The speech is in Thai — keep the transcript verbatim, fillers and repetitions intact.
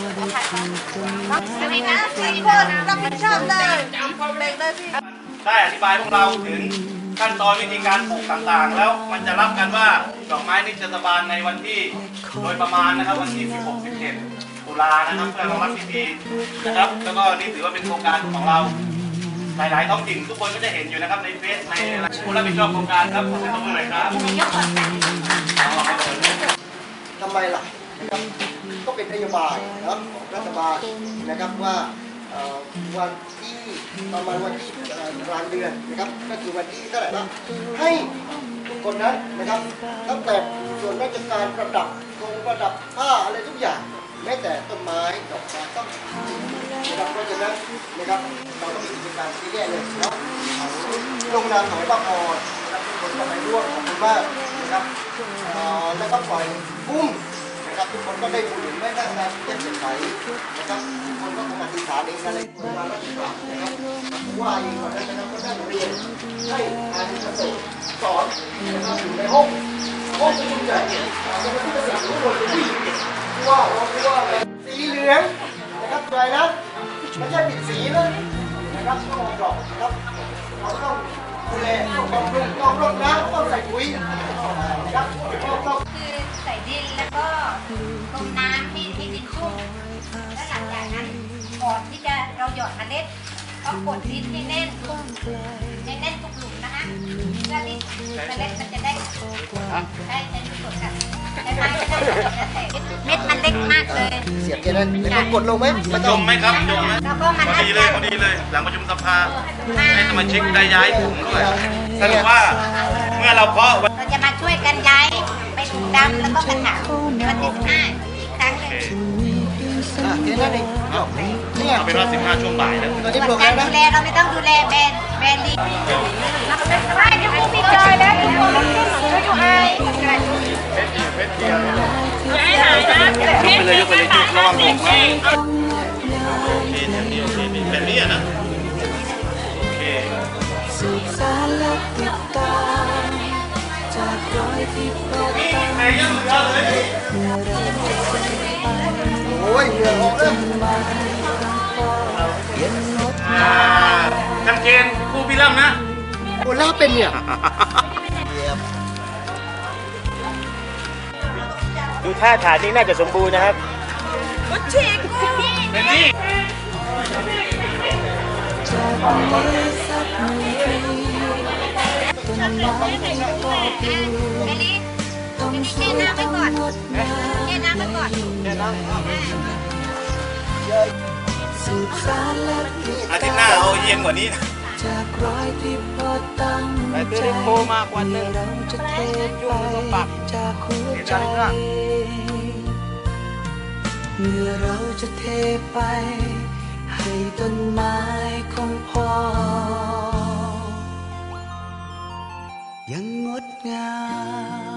อันนี้นะสี่คนรับผิดชอบเลยเบรกเลยพี่ได้อธิบายพวกเราถึงขั้นตอนวิธีการปลูกต่างๆแล้วมันจะรับกันว่าดอกไม้นี่จะสบานในวันที่โดยประมาณนะครับวันที่ สิบหก สิบเจ็ด ตุลานะครับเพื่อรองรับพิธีนะครับแล้วก็นี่ถือว่าเป็นโครงการของเราหลายๆท้องถิ่นทุกคนก็จะเห็นอยู่นะครับในเฟซในผู้รับผิดชอบโครงการครับขอบคุณหน่อยครับทำไมล่ะนะครับก็เป็นนโยบายนะครับของรัฐบาลนะครับว่าวันที่ประมาณวันที่กลางเดือนนะครับก็คือวันที่เท่าไหร่ละให้ทุกคนนั้นนะครับตั้งแต่ส่วนราชการประดับธงประดับผ้าอะไรทุกอย่างแม้แต่ต้นไม้ดอกไม้ต้องนะครับเพราะฉะนั้นนะครับเราต้องมีกิจการที่แย่เลยเนาะลงนามถอยบ้าพอนะครับทุกคนก็ไปร่วมขอบคุณมากนะครับแล้วก็ปล่อยกุ้มนะครับทุกคนก็ได้บุญไม่ได้การเจ็บเจ็บไหนนะครับทุกคนก็คงอธิษฐานเองอะไรคนมาแล้วนะครับว่าเองก่อนนะครับก็ได้เรียนให้การเกษตรสอนนะครับอยู่ในห้องห้องประชุมใหญ่จะเป็นที่เกษตรทุกคนที่ว่าเราว่าสีเหลืองนะครับอะไรนะไม่ใช่ปิดสีนะนะครับต้องมองดอกนะครับเราต้องดูแลต้องบำรุงต้องรดน้ำต้องใส่ปุ๋ยนะครับต้องคือใส่ดินแล้วก็ต้มน้ำให้ให้ดินชุ่มแล้วหลังจากนั้นก่อนที่จะเราหยอดเมล็ดก็กดดินให้แน่นให้แน่นทุกหลุมนะคะเพื่อที่เมล็ดมันจะได้ใช้ใช้กดกันเม็ดมันเล็กมากเลยเสียบแค่นั้นแล้วกดลงไหมมันจมไหมครับจมไหมแล้วก็มันพอดีเลยพอดีเลยหลังประชุมสภาให้สมาชิกได้ย้ายถุงด้วยสรุปว่าเมื่อเราเพาะเราจะมาช่วยกันย้ายไปถุงดำแล้วก็กระถางวันที่สิบห้าอีกครั้งหนึ่งแค่นั้นเองเนี่ยเอาเป็นว่าสิบห้าช่วงบ่ายแล้วส่วนการดูแลเราไม่ต้องดูแลแบรนด์แบรนด์ดีใช่เดี๋ยวคุณพี่จอยแล้วทุกคนช่วยดูไอ้ไปเลยยกไปเลยจุดระวังหกนะโอเคแบบนี้โอเคแบบนี้อ่ะนะโอเคมีใครยังเหลือเลยโอ้ยเหลือออกแล้วจังเกณฑ์ครูพี่ล่ำนะโอ้ล่าเป็นเนี่ยดูท่าฐานนี้น่าจะสมบูรณ์นะครับโอ้ชิคเป็นนี่เมลี่แช่น้ำไปก่อนแช่น้ำไปก่อนอาทิตย์หน้าเอาเย็นกว่านี้ไปตัวเล็กโคมากวันหนึ่งยุ่งแล้วก็ปักเห็นอะไรก็เมื่อเราจะเทไปให้ต้นไม้ของพ่อยังงดงาม